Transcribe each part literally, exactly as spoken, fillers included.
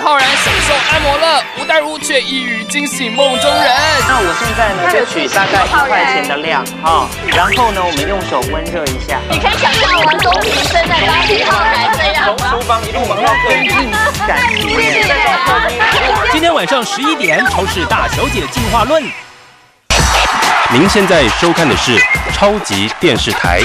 浩然享受按摩了，吴淡如却一语惊醒梦中人。 那我现在呢，就取大概一块钱的量哈，然后呢，我们用手温热一下。 你可以想象王宗平正在拉皮浩然这样吗？ 从厨房一路往到客厅，感谢。 今天晚上十一点，超市大小姐进化论。您现在收看的是超级电视台。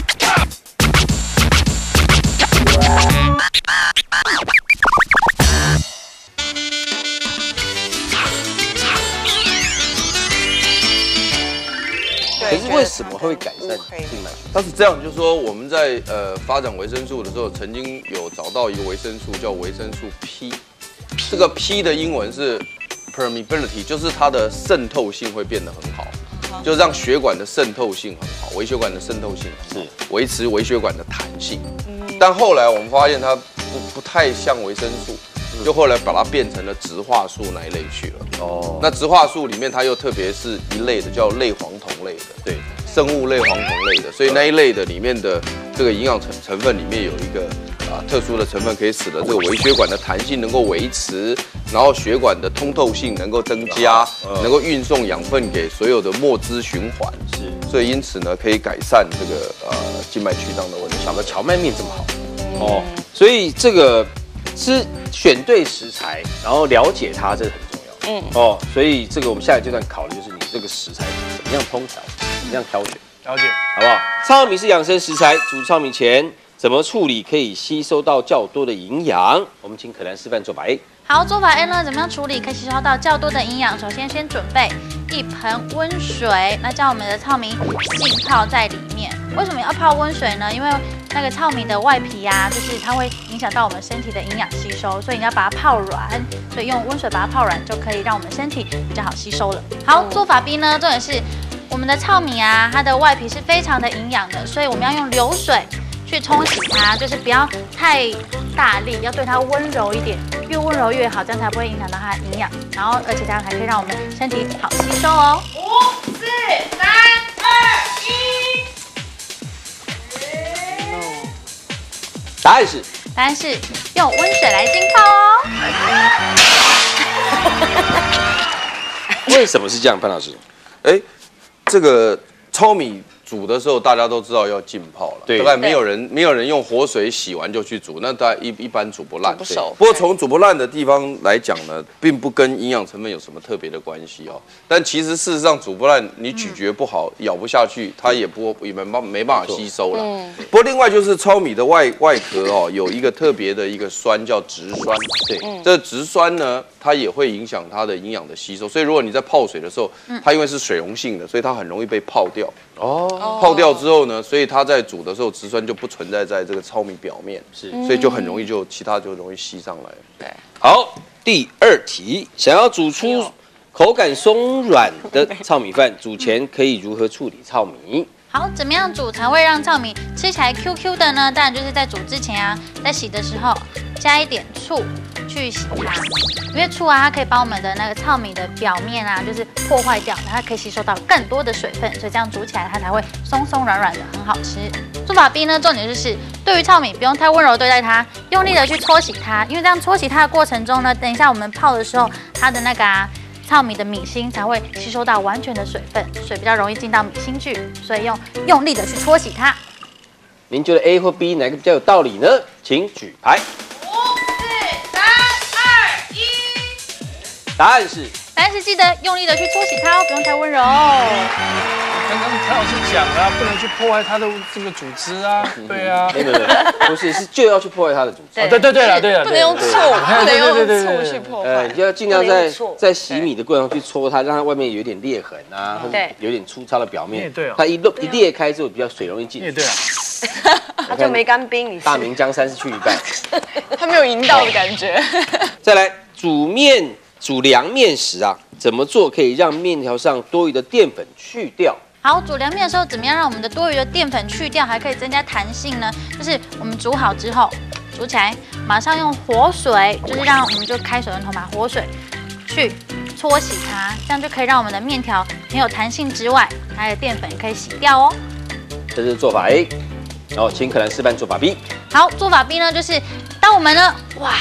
可是为什么会改善静脉？ 它是这样，就是说我们在呃发展维生素的时候，曾经有找到一个维生素叫维生素 P， 这个 P 的英文是 permeability， 就是它的渗透性会变得很好，就让血管的渗透性很好，微血管的渗透性是维持微血管的弹性。但后来我们发现它不不太像维生素。就后来把它变成了植化素那一类去了。哦，那植化素里面它又特别是一类的叫类黄酮类的，对，生物类黄酮类的，所以那一类的里面的这个营养成成分里面有一个啊特殊的成分，可以使得这个微血管的弹性能够维持，然后血管的通透性能够增加，能够运送养分给所有的末支循环。是，所以因此呢，可以改善这个呃静脉曲张的问题。 想到荞麦面这么好，哦，所以这个。是选对食材，然后了解它，这个很重要。嗯，哦，所以这个我们下一阶段考的就是你这个食材怎么样烹调，怎么样挑选， 了解， 好不好？糙米是养生食材，煮糙米前怎么处理可以吸收到较多的营养？我们请可兰示范做法 A。 好，做法 A 呢，怎么样处理可以吸收到较多的营养？首先先准备一盆温水，那将我们的糙米浸泡在里面。为什么要泡温水呢？因为那个糙米的外皮啊，就是它会影响到我们身体的营养吸收，所以你要把它泡软，所以用温水把它泡软，就可以让我们身体比较好吸收了。好，做法 B 呢，重点是我们的糙米啊，它的外皮是非常的营养的，所以我们要用流水去冲洗它，就是不要太大力，要对它温柔一点，越温柔越好，这样才不会影响到它的营养，然后而且这样还可以让我们身体好吸收哦。五、四、三、二、一。 答案是， 答案是用温水来浸泡哦。为什么是这样，潘老师？ 哎，这个糙米煮的时候，大家都知道要浸泡了，对，大概没有人没有人用活水洗完就去煮，那大概一一般煮不烂，不熟。不过从煮不烂的地方来讲呢，并不跟营养成分有什么特别的关系哦。但其实事实上煮不烂，你咀嚼不好，咬不下去，它也不也没办没办法吸收了。嗯。不过另外就是糙米的外外壳哦，有一个特别的一个酸叫植酸，对，这植酸呢，它也会影响它的营养的吸收。所以如果你在泡水的时候，它因为是水溶性的，所以它很容易被泡掉。哦，泡掉之后呢，所以它在煮的时候，植酸就不存在在这个糙米表面，是，所以就很容易就其他就容易吸上来。 对，好，第二题，想要煮出口感松软的糙米饭，煮前可以如何处理糙米？ 好，怎么样煮才会让糙米吃起来 Q Q 的呢？当然就是在煮之前啊，在洗的时候加一点醋去洗它，因为醋啊，它可以把我们的那个糙米的表面啊，就是破坏掉，它可以吸收到更多的水分，所以这样煮起来它才会松松软软的，很好吃。做法 B 呢，重点就是对于糙米不用太温柔对待它，用力的去搓洗它，因为这样搓洗它的过程中呢，等一下我们泡的时候，它的那个啊。糙米的米心才会吸收到完全的水分，水比较容易进到米心去，所以用用力的去搓洗它。 您觉得 A 或 B 哪个比较有道理呢？请举牌。 五、四、三、二、一。 答案是， 答案是记得用力的去搓洗它哦，不用太温柔。 刚刚蔡老师讲啊，不能去破坏它的这个组织啊，对啊， 没有没有，不是是就要去破坏它的组织。 对对对了对了， 不能用醋，不能用醋去破坏。 呃，就要尽量在在洗米的过程中去搓它，让它外面有点裂痕啊，对，有点粗糙的表面。对，它一漏一裂开之后，比较水容易进。 对啊， 它就没干冰。 大明江山是去一半， 它没有赢到的感觉。 再来煮面煮凉面时啊，怎么做可以让面条上多余的淀粉去掉？ 好，煮凉面的时候，怎么样让我们的多余的淀粉去掉，还可以增加弹性呢？就是我们煮好之后，煮起来，马上用活水，就是让我们就开水龙头把活水去搓洗它，这样就可以让我们的面条很有弹性之外，它的淀粉也可以洗掉哦。 这是做法 A， 然后请可兰示范做法 B。 好，做法 B 呢，就是当我们呢，哇。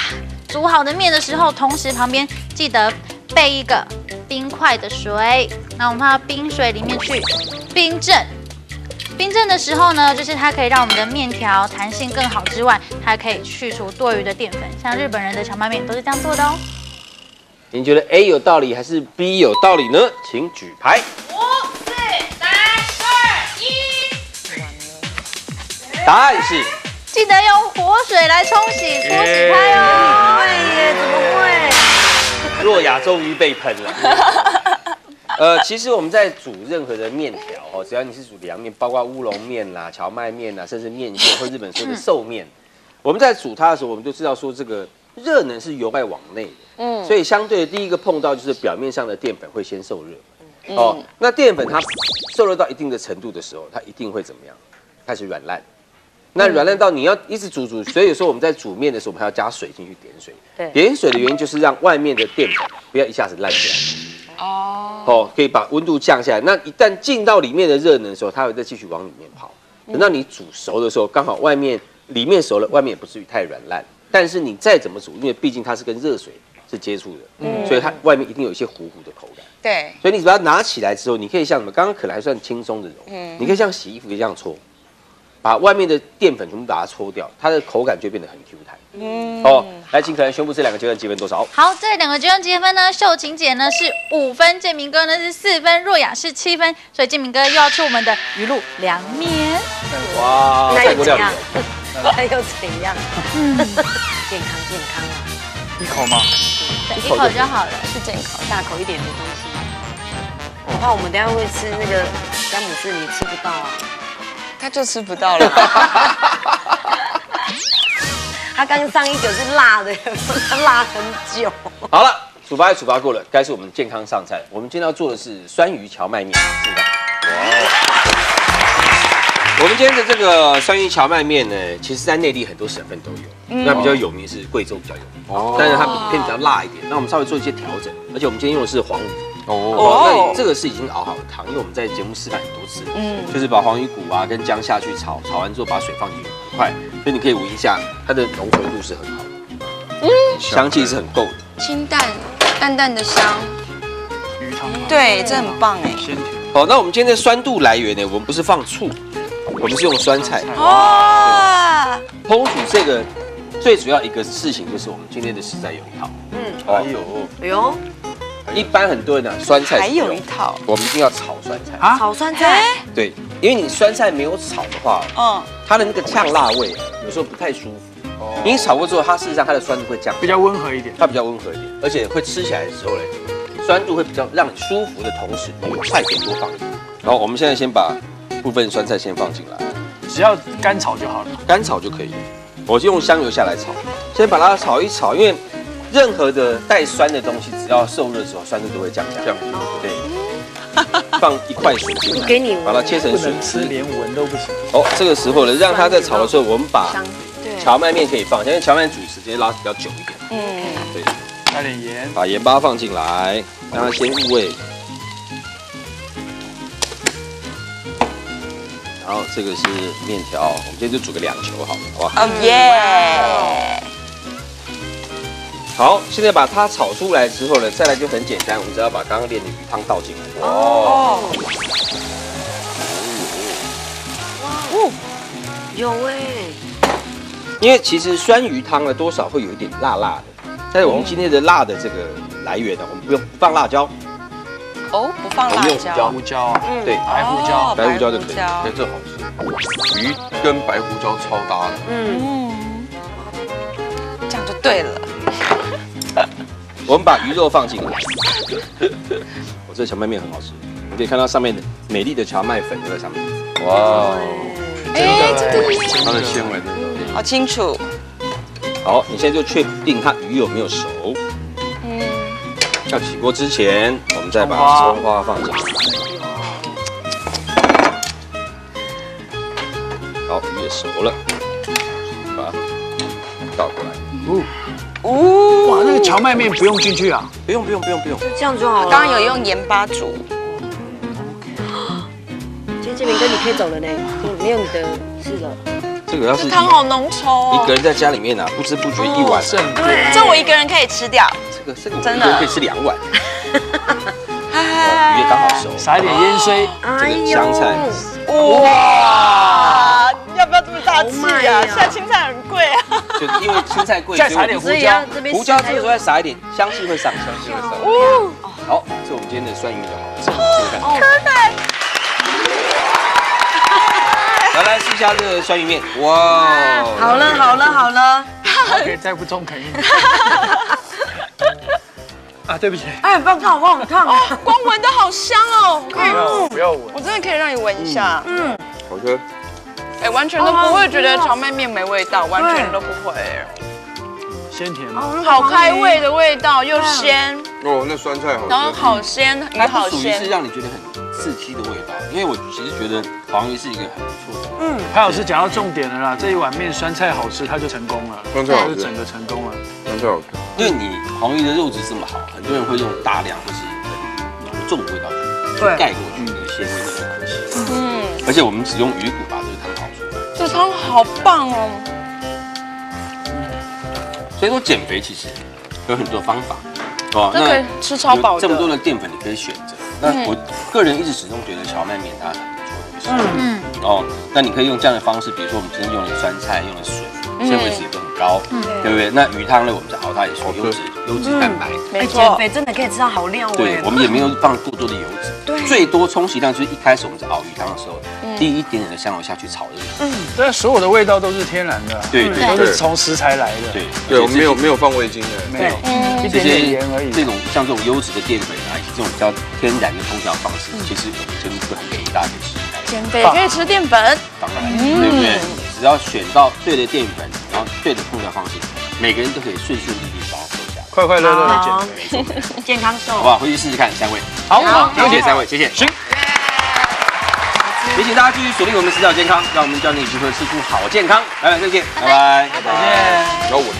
煮好的面的时候，同时旁边记得备一个冰块的水。那我们放到冰水里面去冰镇。冰镇的时候呢，就是它可以让我们的面条弹性更好之外，它可以去除多余的淀粉。像日本人的荞麦面都是这样做的哦。 您觉得 A 有道理还是 B 有道理呢？请举牌。 五、四、三、二、一。 答案是。 记得用活水来冲洗搓洗拍哦。 对耶，怎么会？ 若雅终于被喷了。呃，其实我们在煮任何的面条哦，只要你是煮凉面，包括乌龙面啦、荞麦面啦，甚至面线或日本说的寿面，我们在煮它的时候，我们就知道说这个热能是由外往内的，嗯，所以相对的第一个碰到就是表面上的淀粉会先受热，哦，那淀粉它受热到一定的程度的时候，它一定会怎么样？开始软烂。那软烂到你要一直煮煮，所以有时候我们在煮面的时候，我们还要加水进去点水。对，点水的原因就是让外面的淀粉不要一下子烂起来。哦，哦，可以把温度降下来。那一旦进到里面的热能的时候，它会再继续往里面跑。等到你煮熟的时候，刚好外面里面熟了，外面也不至于太软烂。但是你再怎么煮，因为毕竟它是跟热水是接触的，嗯，所以它外面一定有一些糊糊的口感。 对， 所以你把它拿起来之后，你可以像什么？刚刚可能还算轻松的揉，嗯，你可以像洗衣服一样搓。把外面的淀粉全部把它搓掉，它的口感就变得很 Q 弹。嗯，哦，来，请可能宣布这两个阶段积分多少？ 好，这两个阶段积分呢，秀琴姐呢是五分，建明哥呢是四分，若雅是七分，所以建明哥又要出我们的鱼露凉面。 哇，泰国料理， 那又怎样？嗯，健康健康啊， 一口吗？ 对，一口就好了， 是这一口，大口一点没关系。我怕我们等下会吃那个詹姆士，你吃不到啊。 他就吃不到了。 他刚上一个是辣的，他辣很久。 好了，处罚也处罚过了，该是我们健康上菜了。我们今天要做的是酸鱼荞麦面，是吧？我们今天的这个酸鱼荞麦面呢，其实在内地很多省份都有，嗯、那比较有名是贵州比较有名，哦，但是它偏比较辣一点。那我们稍微做一些调整，而且我们今天用的是黄鱼。哦，那这个是已经熬好的汤，因为我们在节目示范很多次，嗯，就是把黄鱼骨啊跟姜下去炒，炒完之后把水放进去，很快，所以你可以闻一下它的浓稠度是很好的，嗯，香气是很够的， 清淡淡淡的香， 鱼汤， 对，这很棒哎， 鲜甜。 好，那我们今天的酸度来源呢，我们不是放醋，我们是用酸菜。 哇， 烹煮这个最主要一个事情就是我们今天的食材有一套，嗯， 哎呦， 哎呦。 一般很多人呢、啊，酸菜还有一套， 我们一定要炒酸菜啊，炒酸菜， 对，因为你酸菜没有炒的话，嗯，它的那个呛辣味有时候不太舒服。哦，你炒过之后，它事实上它的酸度会降， 比较温和一点， 它比较温和一点，而且会吃起来的时候嘞，酸度会比较让你舒服的同时，你菜可以多放一点。然后我们现在先把部分酸菜先放进来， 只要干炒就好了， 干炒就可以了。我就用香油下来炒，先把它炒一炒，因为。任何的带酸的东西，只要受热的时候，酸度都会降下来。对，放一块水进来，给你把它切成水吃，连闻都不行。 哦，这个时候呢，让它在炒的时候，我们把荞麦面可以放，因为荞麦面煮时间拉比较久一点。嗯，对， 加点盐， 把盐巴放进来，让它先入味。然后这个是面条，我们今天就煮个两球好了，好吧？ 哦耶！ 好，现在把它炒出来之后呢，再来就很简单，我们只要把刚刚炼的鱼汤倒进来。哦， 哦，有哎。 因为其实酸鱼汤呢，多少会有一点辣辣的，但是我们今天的辣的这个来源呢，我们不用放辣椒。 哦，不放辣椒， 胡椒啊， 对， 白胡椒， 白胡椒就可以。 哎，这好吃，鱼跟白胡椒超搭的。嗯， 这样就对了。 我们把鱼肉放进来，我这荞麦面很好吃，你可以看到上面的美丽的荞麦粉就在上面。哇， 哎，真的， 它的纤维真的好清楚。 好，你现在就确定它鱼有没有熟。嗯，要起锅之前，我们再把葱花放进来。好，鱼也熟了，把它倒过来。哦。 哦，哇，那个荞麦面不用进去啊？ 不用不用不用不用， 这样就好了。 刚刚有用盐巴煮。 其实建明哥你可以走了呢，没有你的事了。 这个要是汤好浓稠哦。 一个人在家里面啊，不知不觉一碗， 这我一个人可以吃掉。 这个这个真的可以吃两碗。哦，鱼也刚好熟， 撒一点腌水， 这个香菜。 哇！要不要这么大气啊？现在青菜很贵啊。 就因为青菜贵， 再撒一点胡椒， 胡椒这个时候再撒一点，香气会上，香气会上。哦，好，这是我们今天的酸鱼就好了，试试看。 可来来试一下这个酸鱼面，哇！ 好了好了好了， 可以再不中肯一点。啊，对不起。 哎，不要烫，我好烫啊！ 光闻都好香哦，可以， 不要闻， 我真的可以让你闻一下。嗯， 好吃。 哎，完全都不会觉得荞麦面没味道，完全都不会。 鲜甜吗？ 好开胃的味道，又鲜。 哦，那酸菜好吃。 然后好鲜，鱼好它不属于是鲜。 让你觉得很刺激的味道，因为我其实觉得黄鱼是一个很不错的。 嗯， 潘老师讲到重点了啦，这一碗面酸菜好吃，它就成功了， 酸菜好吃就整个成功了。 酸菜好吃。 因为你黄鱼的肉质这么好，很多人会用大量或是很浓重的味道去盖过去那个鲜味的可惜。嗯，而且我们只用鱼骨把这个汤熬出来。 这汤好棒哦！ 所以说减肥其实有很多方法，哦， 这可以吃超饱的。 这么多的淀粉你可以选择。那我个人一直始终觉得荞麦面它很不错的一个食物。嗯，哦，那你可以用这样的方式，比如说我们今天用了酸菜，用了水，纤维质也都很高，对不对？那鱼汤呢，我们在熬它也是优质优质蛋白。 没错， 减肥真的可以吃到好料哎。 对，我们也没有放过多的油脂。对，最多充其量就是一开始我们在熬鱼汤的时候，滴一点点的香油下去炒这个。嗯， 但所有的味道都是天然的， 对对， 都是从食材来的。 对对，我们没有没有放味精的， 没有，一这点点盐而已。 这种像这种优质的淀粉啊，以及这种比较天然的烹调方式，其实我们真的会很建议大家可以试试看。 减肥可以吃淀粉， 当然，对不对？只要选到对的淀粉，然后对的烹调方式，每个人都可以顺顺利利把它瘦下来， 快快乐乐的减肥， 没错， 健康瘦， 好不好？回去试试看，三位。 好， 谢谢三位，谢谢。行。也请大家继续锁定我们食疗健康，让我们教你如何吃出好健康。拜拜，再见，拜拜， 再见。 然后我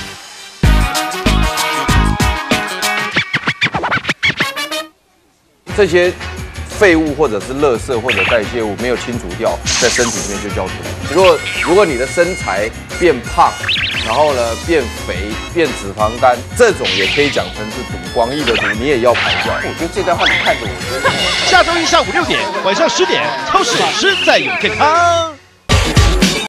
这些废物或者是垃圾或者代谢物没有清除掉，在身体里面就叫毒。如果如果你的身材变胖，然后呢变肥、变脂肪肝，这种也可以讲成是毒，广义的毒，你也要排掉。 我觉得这段话你看着我， 下周一下午六点，晚上十点，超市实在有健康。